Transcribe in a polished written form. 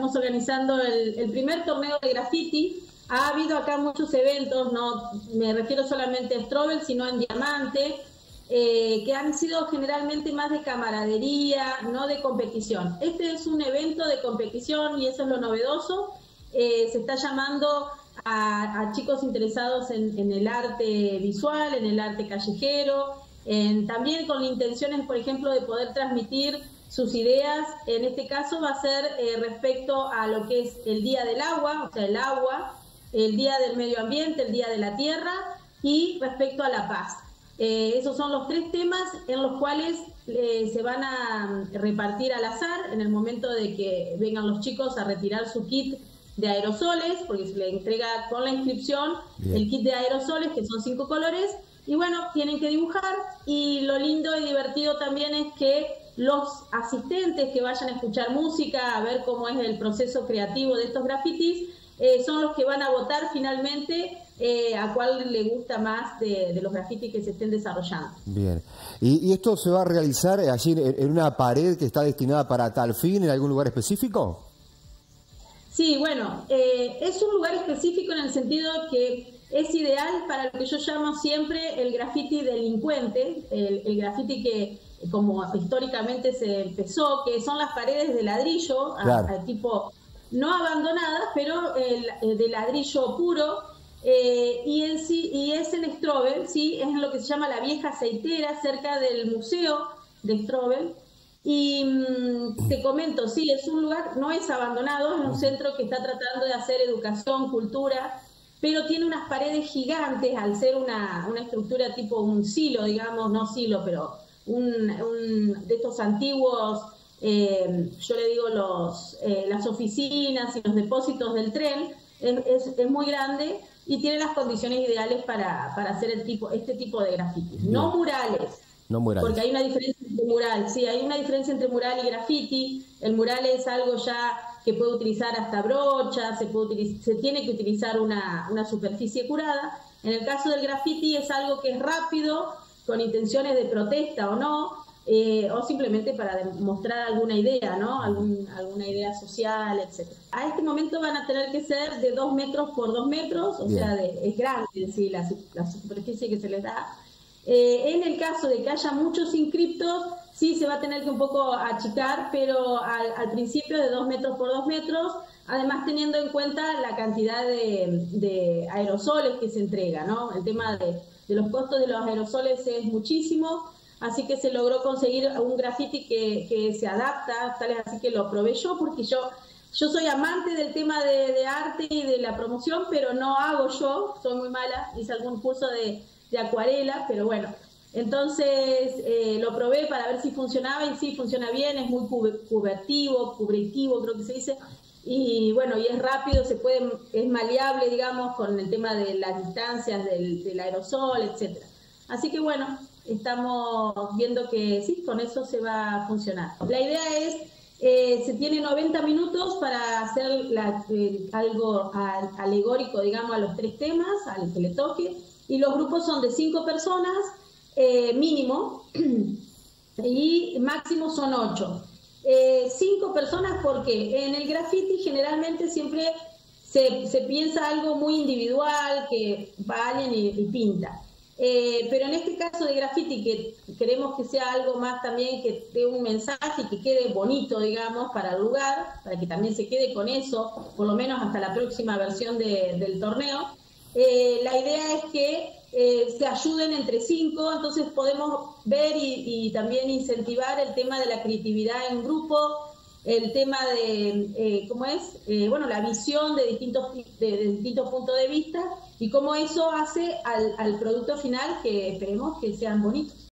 estamos organizando el primer torneo de graffiti. Ha habido acá muchos eventos, no me refiero solamente a Strobel, sino en Diamante, que han sido generalmente más de camaradería, no de competición. Este es un evento de competición y eso es lo novedoso. Se está llamando a chicos interesados en el arte visual, en el arte callejero, también con intenciones, por ejemplo, de poder transmitir sus ideas. En este caso va a ser respecto a lo que es el Día del Agua, o sea, el agua, el Día del Medio Ambiente, el Día de la Tierra y respecto a la paz. Esos son los 3 temas en los cuales se van a repartir al azar en el momento de que vengan los chicos a retirar su kit de aerosoles, porque se le entrega con la inscripción el kit de aerosoles, que son 5 colores, y bueno, tienen que dibujar, y lo lindo y divertido también es que los asistentes que vayan a escuchar música, a ver cómo es el proceso creativo de estos grafitis, son los que van a votar finalmente a cuál le gusta más de los grafitis que se estén desarrollando. Bien. ¿Y esto se va a realizar allí en una pared que está destinada para tal fin, en algún lugar específico? Sí, bueno, es un lugar específico en el sentido que es ideal para lo que yo llamo siempre el graffiti delincuente, el graffiti que como históricamente se empezó, que son las paredes de ladrillo, claro, tipo no abandonadas, pero de ladrillo puro, y es en Strobel, ¿sí? Es lo que se llama la vieja aceitera, cerca del museo de Strobel. Y te comento, sí, es un lugar, no es abandonado, es un centro que está tratando de hacer educación, cultura, pero tiene unas paredes gigantes al ser una estructura tipo un silo, digamos, no silo, pero de estos antiguos, yo le digo las oficinas y los depósitos del tren. Es muy grande y tiene las condiciones ideales para hacer este tipo de graffiti. No murales. No murales. Porque hay una diferencia entre mural, sí, hay una diferencia entre mural y graffiti. El mural es algo ya que puede utilizar hasta brocha, se tiene que utilizar una superficie curada. En el caso del graffiti es algo que es rápido, con intenciones de protesta o no, o simplemente para demostrar alguna idea, ¿no? Alguna idea social, etc. A este momento van a tener que ser de 2 metros por 2 metros, o Bien. sea, es grande, sí, la superficie que se les da. En el caso de que haya muchos inscriptos, sí se va a tener que un poco achicar, pero al principio de 2 metros por 2 metros, además teniendo en cuenta la cantidad de aerosoles que se entrega, ¿no? El tema de los costos de los aerosoles es muchísimo, así que se logró conseguir un graffiti que se adapta, tal es así que lo probé yo, porque yo soy amante del tema de arte y de la promoción, pero no hago yo, soy muy mala, hice algún curso de acuarela, pero bueno, entonces lo probé para ver si funcionaba y sí, funciona bien, es muy cubritivo, creo que se dice, y bueno, y es rápido, es maleable, digamos, con el tema de las distancias del aerosol, etcétera. Así que bueno, estamos viendo que sí, con eso se va a funcionar. La idea es, se tiene 90 minutos para hacer algo alegórico, digamos, a los 3 temas, al que le toque, y los grupos son de 5 personas, mínimo, y máximo son 8. 5 personas porque en el graffiti generalmente siempre se piensa algo muy individual, que va alguien y pinta. Pero en este caso de graffiti, que queremos que sea algo más también que dé un mensaje y que quede bonito, digamos, para el lugar, para que también se quede con eso, por lo menos hasta la próxima versión del torneo. La idea es que se ayuden entre 5, entonces podemos ver y también incentivar el tema de la creatividad en grupo, el tema de bueno, la visión de distintos puntos de vista y cómo eso hace al producto final, que esperemos que sean bonitos.